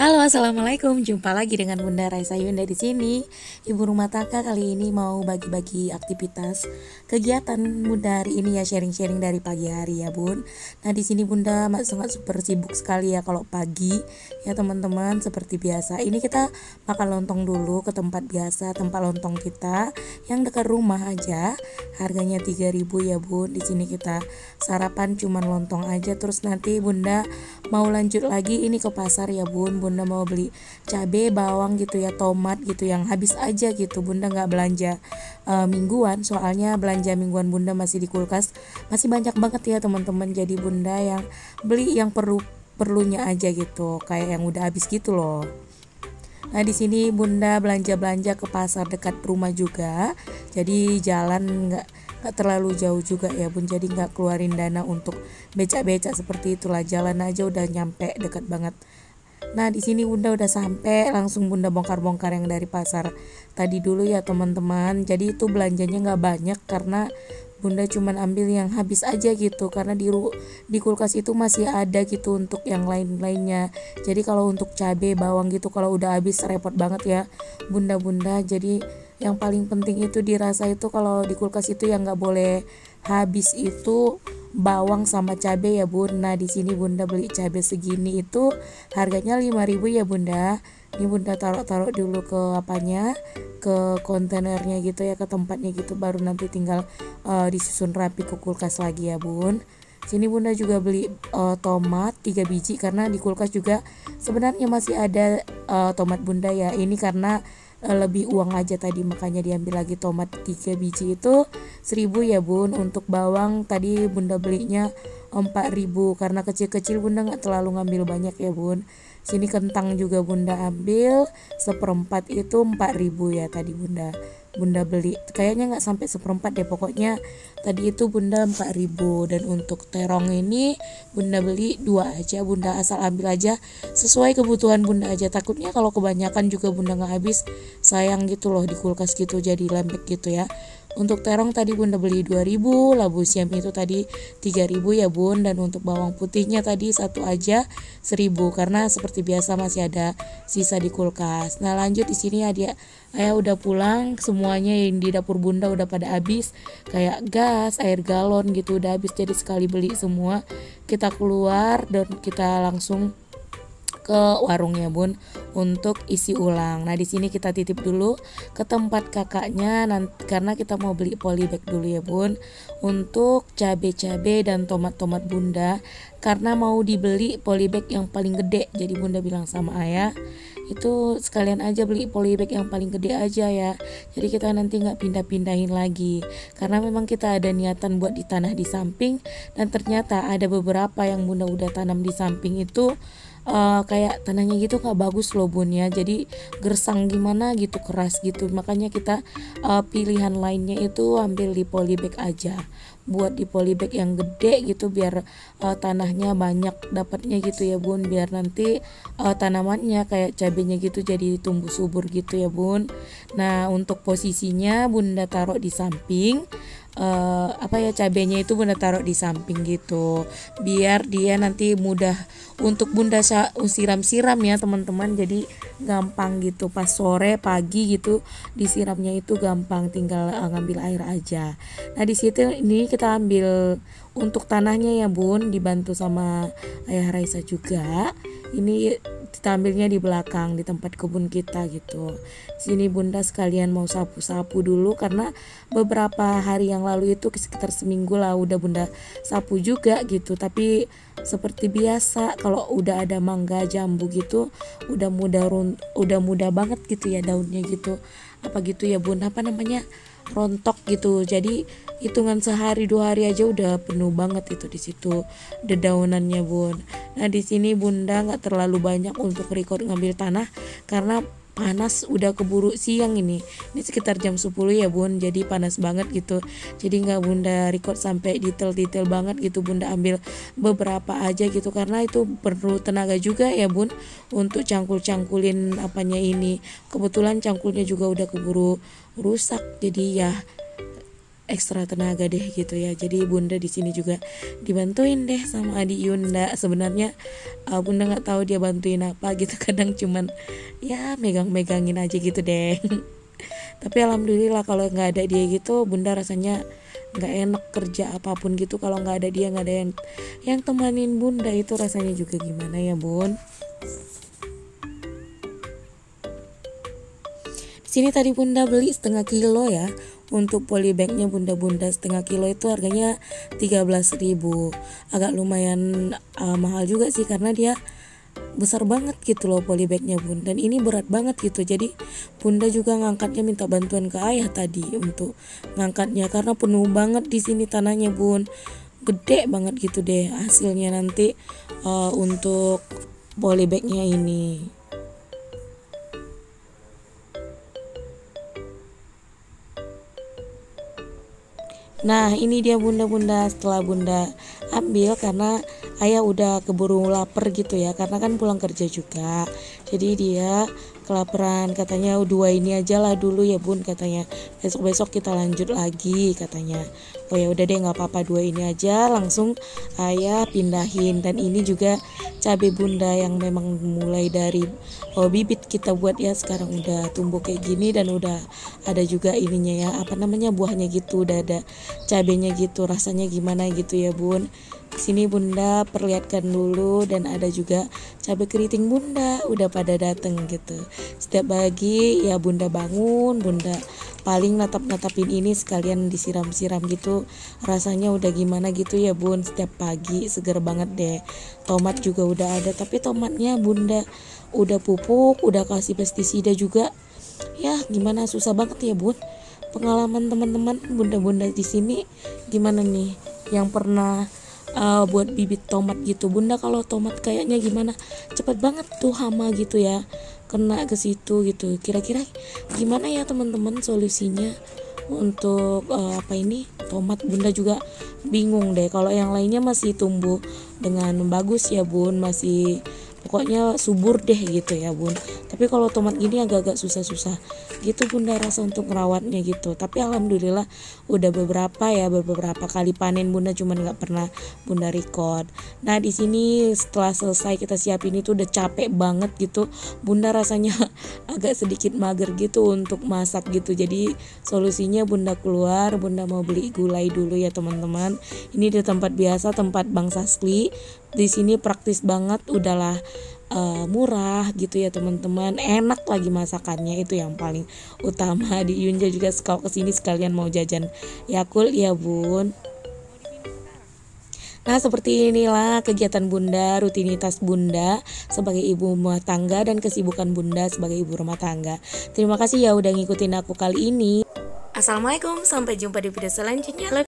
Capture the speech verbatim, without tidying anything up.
Halo, assalamualaikum. Jumpa lagi dengan Bunda Raisa Yunda di sini. Ibu rumah tangga kali ini mau bagi-bagi aktivitas kegiatan Bunda hari ini ya, sharing-sharing dari pagi hari ya Bun. Nah di sini Bunda sangat super sibuk sekali ya kalau pagi ya teman-teman. Seperti biasa ini kita makan lontong dulu ke tempat biasa, tempat lontong kita yang dekat rumah aja. Harganya tiga ribu ya Bun. Di sini kita sarapan cuman lontong aja, terus nanti Bunda mau lanjut lagi ini ke pasar ya Bun. Bunda mau beli cabai, bawang gitu ya, tomat gitu yang habis aja gitu. Bunda nggak belanja uh, mingguan, soalnya belanja mingguan Bunda masih di kulkas masih banyak banget ya teman-teman. Jadi Bunda yang beli yang perlu perlunya aja gitu, kayak yang udah habis gitu loh. Nah di sini Bunda belanja-belanja ke pasar dekat rumah juga, jadi jalan nggak nggak terlalu jauh juga ya Bun, jadi nggak keluarin dana untuk becak-becak seperti itulah, jalan aja udah nyampe dekat banget. Nah di sini Bunda udah sampai, langsung Bunda bongkar-bongkar yang dari pasar tadi dulu ya teman-teman. Jadi itu belanjanya nggak banyak karena Bunda cuman ambil yang habis aja gitu, karena di di kulkas itu masih ada gitu untuk yang lain-lainnya. Jadi kalau untuk cabai, bawang gitu kalau udah habis repot banget ya Bunda-bunda. Jadi yang paling penting itu dirasa itu kalau di kulkas itu yang nggak boleh habis itu bawang sama cabai ya Bun. Nah di sini Bunda beli cabai segini itu harganya lima ribu ya Bunda. Ini Bunda taruh-taruh dulu ke apanya, ke kontainernya gitu ya, ke tempatnya gitu, baru nanti tinggal uh, disusun rapi ke kulkas lagi ya Bun. Sini Bunda juga beli uh, tomat tiga biji karena di kulkas juga sebenarnya masih ada uh, tomat Bunda ya. Ini karena uh, lebih uang aja tadi, makanya diambil lagi tomat tiga biji itu seribu ya Bun. Untuk bawang tadi Bunda belinya empat ribu karena kecil-kecil Bunda nggak terlalu ngambil banyak ya Bun. Sini kentang juga Bunda ambil seperempat itu empat ribu ya tadi Bunda Bunda beli, kayaknya nggak sampai seperempat deh, pokoknya tadi itu Bunda empat ribu. Dan untuk terong ini Bunda beli dua aja Bunda, asal ambil aja sesuai kebutuhan Bunda aja, takutnya kalau kebanyakan juga Bunda nggak habis, sayang gitu loh di kulkas gitu jadi lembek gitu ya. Untuk terong tadi Bunda beli dua ribu, labu siam itu tadi tiga ribu ya Bun. Dan untuk bawang putihnya tadi satu aja seribu karena seperti biasa masih ada sisa di kulkas. Nah lanjut di sini adik ayah udah pulang, semuanya yang di dapur Bunda udah pada habis, kayak gas, air galon gitu udah habis, jadi sekali beli semua. Kita keluar dan kita langsung ke warungnya Bun untuk isi ulang. Nah di sini kita titip dulu ke tempat kakaknya nanti, karena kita mau beli polybag dulu ya Bun untuk cabe-cabe dan tomat-tomat Bunda, karena mau dibeli polybag yang paling gede. Jadi Bunda bilang sama ayah itu sekalian aja beli polybag yang paling gede aja ya, jadi kita nanti nggak pindah-pindahin lagi, karena memang kita ada niatan buat ditanah di samping, dan ternyata ada beberapa yang Bunda udah tanam di samping itu Uh, kayak tanahnya gitu nggak bagus loh Bun ya, jadi gersang gimana gitu, keras gitu, makanya kita uh, pilihan lainnya itu ambil di polybag aja, buat di polybag yang gede gitu biar uh, tanahnya banyak dapatnya gitu ya Bun, biar nanti uh, tanamannya kayak cabenya gitu jadi tumbuh subur gitu ya Bun. Nah untuk posisinya Bunda taruh di samping, Uh, apa ya cabenya itu Bunda taruh di samping gitu biar dia nanti mudah untuk Bunda siram-siram ya teman-teman, jadi gampang gitu pas sore pagi gitu disiramnya itu gampang, tinggal uh, ngambil air aja. Nah di situ ini kita ambil untuk tanahnya ya Bun, dibantu sama ayah Raisa juga. Ini kita ambilnya di belakang di tempat kebun kita gitu. Sini Bunda sekalian mau sapu-sapu dulu karena beberapa hari yang lalu itu sekitar seminggu lah udah Bunda sapu juga gitu. Tapi seperti biasa kalau udah ada mangga jambu gitu udah mudah run, udah mudah banget gitu ya daunnya gitu. Apa gitu ya Bun, apa namanya? Rontok gitu. Jadi hitungan sehari dua hari aja udah penuh banget itu di situ dedaunannya Bun. Nah di sini Bunda nggak terlalu banyak untuk record ngambil tanah karena panas, udah keburu siang ini. Ini sekitar jam sepuluh ya Bun, jadi panas banget gitu. Jadi nggak Bunda record sampai detail-detail banget gitu. Bunda ambil beberapa aja gitu karena itu perlu tenaga juga ya Bun untuk cangkul-cangkulin apanya ini. Kebetulan cangkulnya juga udah keburu rusak, jadi ya ekstra tenaga deh gitu ya. Jadi bunda di sini juga dibantuin deh sama adik Yunda. Sebenarnya uh, bunda nggak tahu dia bantuin apa gitu, kadang cuman ya megang-megangin aja gitu deh. Tapi alhamdulillah kalau nggak ada dia gitu bunda rasanya nggak enak kerja apapun gitu. Kalau nggak ada dia, nggak ada yang yang temanin bunda, itu rasanya juga gimana ya bun. Sini tadi bunda beli setengah kilo ya. Untuk polybagnya bunda-bunda setengah kilo itu harganya tiga belas ribu. Agak lumayan uh, mahal juga sih karena dia besar banget gitu loh polybagnya bun. Dan ini berat banget gitu. Jadi bunda juga ngangkatnya minta bantuan ke ayah tadi untuk ngangkatnya karena penuh banget di sini tanahnya bun. Gede banget gitu deh hasilnya nanti uh, untuk polybagnya ini. Nah ini dia bunda-bunda setelah bunda ambil karena ayah udah keburu lapar gitu ya, karena kan pulang kerja juga. Jadi dia kelaparan, katanya dua ini aja lah dulu ya bun, katanya besok-besok kita lanjut lagi katanya. Oh ya udah deh nggak apa-apa, dua ini aja langsung ayah pindahin. Dan ini juga cabai bunda yang memang mulai dari oh, bibit kita buat ya, sekarang udah tumbuh kayak gini dan udah ada juga ininya ya, apa namanya, buahnya gitu, udah ada cabenya gitu. Rasanya gimana gitu ya bun. Sini bunda perlihatkan dulu, dan ada juga cabai keriting bunda udah pada dateng gitu. Setiap pagi ya bunda bangun, bunda paling natap-natapin ini sekalian disiram-siram gitu. Rasanya udah gimana gitu ya bun, setiap pagi seger banget deh. Tomat juga udah ada, tapi tomatnya bunda udah pupuk, udah kasih pestisida juga. Ya gimana, susah banget ya bun. Pengalaman teman-teman bunda-bunda di sini gimana nih yang pernah uh, buat bibit tomat gitu bunda? Kalau tomat kayaknya gimana, cepet banget tuh hama gitu ya kena ke situ gitu. Kira-kira gimana ya teman-teman solusinya untuk uh, apa ini tomat? Bunda juga bingung deh. Kalau yang lainnya masih tumbuh dengan bagus ya bun, masih pokoknya subur deh gitu ya bun. Tapi kalau tomat gini agak-agak susah-susah gitu bunda rasa untuk merawatnya gitu. Tapi alhamdulillah udah beberapa ya, beberapa kali panen bunda, cuman nggak pernah bunda record. Nah di sini setelah selesai kita siapin itu udah capek banget gitu bunda, rasanya agak sedikit mager gitu untuk masak gitu. Jadi solusinya bunda keluar, bunda mau beli gulai dulu ya teman-teman. Ini di tempat biasa, tempat Bang Sasli. Di sini praktis banget, udahlah uh, murah gitu ya teman-teman, enak lagi masakannya, itu yang paling utama. Di Yunja juga kalau kesini sekalian mau jajan Yakult ya bun. Nah seperti inilah kegiatan bunda, rutinitas bunda sebagai ibu rumah tangga dan kesibukan bunda sebagai ibu rumah tangga. Terima kasih ya udah ngikutin aku kali ini. Assalamualaikum, sampai jumpa di video selanjutnya.